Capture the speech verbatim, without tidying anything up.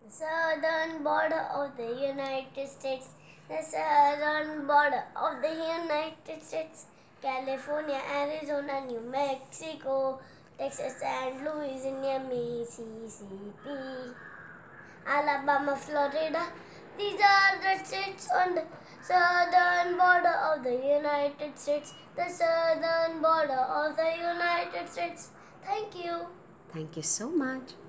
The southern border of the United States. The southern border of the United States. California, Arizona, New Mexico, Texas, and Louisiana, Mississippi, Alabama, Florida. These are the states on the southern border of the United States. The southern border of the United States. Thank you. Thank you so much.